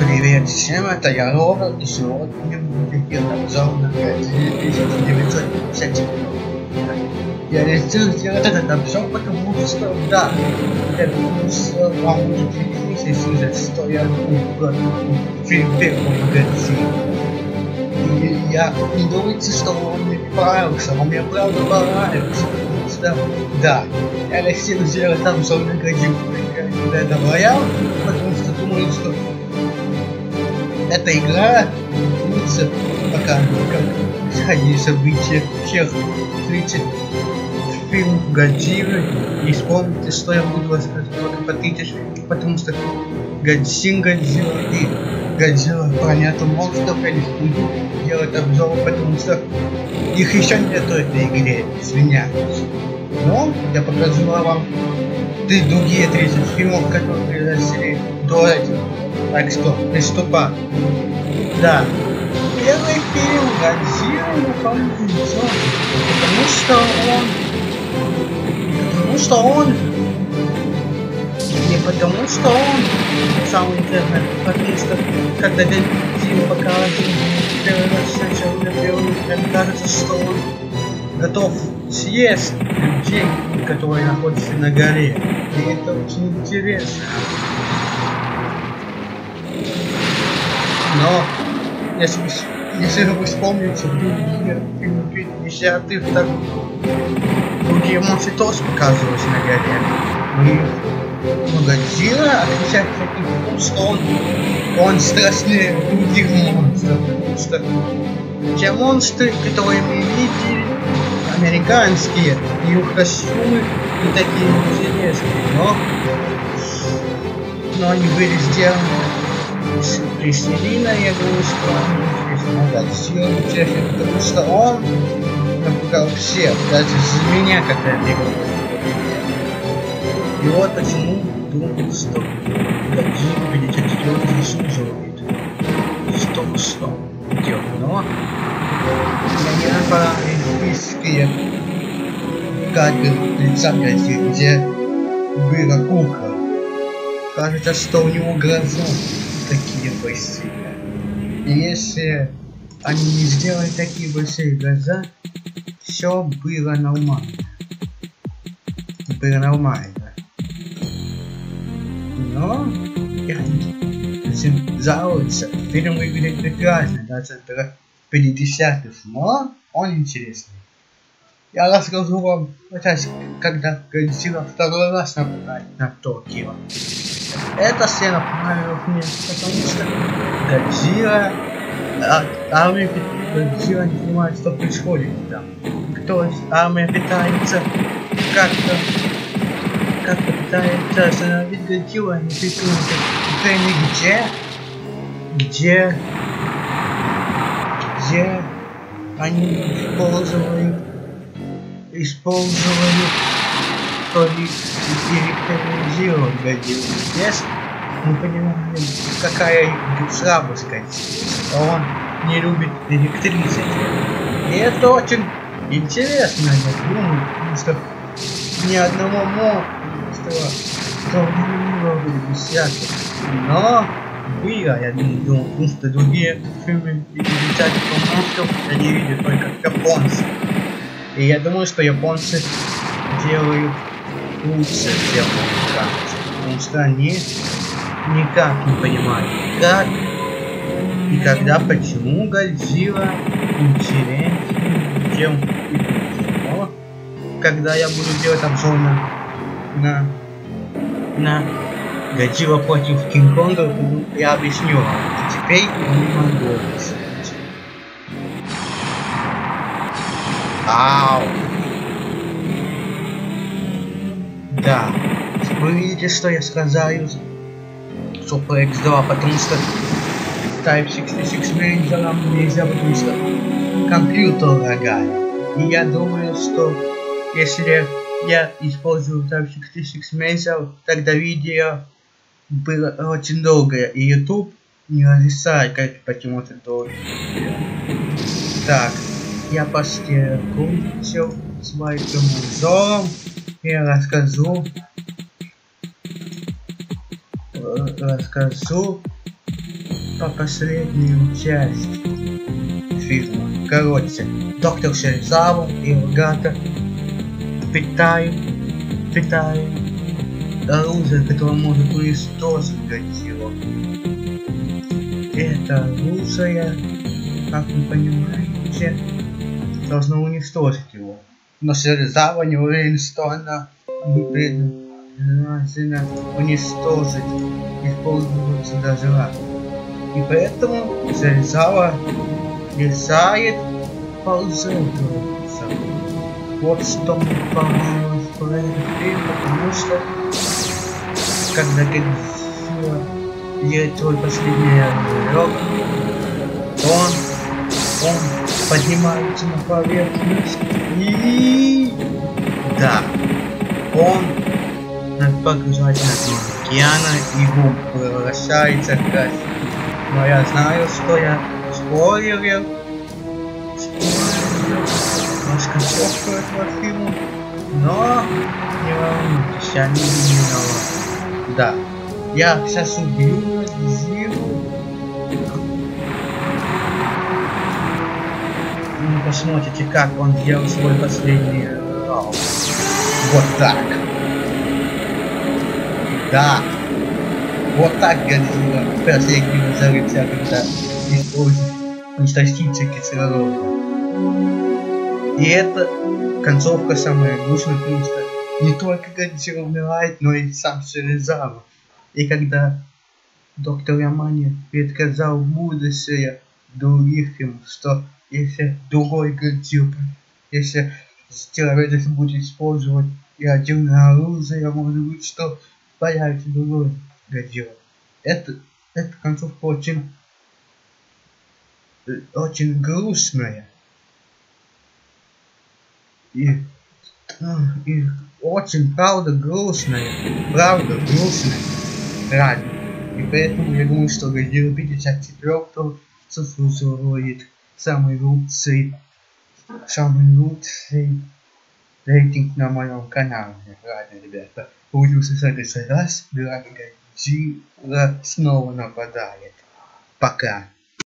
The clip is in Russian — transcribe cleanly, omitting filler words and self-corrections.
Привет всем, это я Роберт, и сегодня мы делаем обзор на 1950. Я решил сделать этот обзор, потому что, да, я думаю, что вам будет интересно, если что я купил фильм первого Годзиллы. И я не думайте, что он мне не понравился, он мне правда понравился, потому что, да, я решил сделать обзор на Годзиллу, это Роял, потому что думаю, что эта игра длится пока как исходя из событий всех 30 фильмов Годзиллы. И вспомните, что я буду рассказывать только по 30, потому что Годзилла и Годзилла Планета Монстров я не буду делать обзор, потому что их еще нету в этой игре, извиняюсь. Но я покажу вам другие 30 фильмов, которые произошли до этого. Так что, приступаем. Да, первый фильм Годзилла на полностью, потому что он самый интернет, потому что когда Годзилла показывает первый раз сначала на первый, мне кажется, что он готов съесть людей, которые находятся на горе, и это очень интересно. Но, если вы вспомните другие фильмы 50-х, так другие монстры тоже показывались на горе. Но Годзилла отличается тем, что он страшнее других монстров, потому что те монстры, которые мы видели, американские, и их костюмы не такие интересные, но они были сделаны Пластилина. Я думаю, что он интересно, потому что он напугал всех, даже за меня, когда я бегал. И вот почему думаю, что Годзилла 54 заслуживает, что делать. Но я не направил списки кадры лица Годзиллы, где была кукла. Кажется, что у него глаза такие большие. И если они не сделали такие большие глаза, все было нормально. Но я жалуюсь, фильм выглядит прекрасно, даже для 50-х, но он интересный. Я расскажу вам, когда Годзилла второй раз нападает на Токио. Эта сцена понравилась мне, потому что армия Годзилла не понимает, что происходит там. То есть армия пытается как-то пытается остановить Годзиллу, они придумали где они использовали то ли электризировать Годзиллу. Здесь мы понимаем, какая слабость Годзиллы. Он не любит электричество. И это очень интересно, я думаю, потому что ни одного монстра, кто не любил десятки. Но было, я думаю, потому что другие фильмы 50-х монстров я не видел, только японцы. И я думаю, что японцы делают лучше, чем американцы, потому что они никак не понимают, как и когда, почему Годзилла интереснее, чем но когда я буду делать обзор на Годзилла против Кинг-Конга, я объясню вам. Теперь я не могу объяснить. Ау! Да, вы видите, что я сказал Super X2, потому что Type 66 менеджером нельзя, потому что компьютер лагает. И я думаю, что если я использую Type 66 менеджер, тогда видео было очень долгое, и YouTube не разрешает, как почему-то долго. Так, я почти кончил своим обзором. Я расскажу по последнюю часть фильма. Короче, доктор Шерезава и Агата питают оружие, которое может уничтожить Годзиллу. Это оружие, как вы понимаете, должно уничтожить его. Но Шерезава не уверен, что она предназначена уничтожить, используется даже раз. И поэтому Шерезава решает паузироваться. Вот что мне понравилось в этом фильме, потому что когда Годзилла делает свой последний рывок, он поднимается на поверхность и... Да, он погружается на дно океана и превращается в газ. Но я знаю, что я спойлерил расконцовку этого фильма, но не волнуйтесь, я не виноват. Да, я сейчас убью Годзиллу. Вы посмотрите, как он делал свой последний раунд. Вот так. Да. Вот так Годзилла последнего зарытия, когда использует фантастический кислород. И это концовка самая грустная, потому что не только Годзилла умирает, но и сам Шерезава. И когда доктор Ямане предсказал будущее других фильмов, что если другой Годзилла, если человечество будет использовать ядерное оружие, может быть, что появится другой Годзилла. Эта концовка очень грустная. И очень грустная. Правда. И поэтому я думаю, что Годзилла 54 заслуживает самый лучший рейтинг на моем канале. Ладно, ребята, увидимся в следующий раз. Годзилла снова нападает. Пока.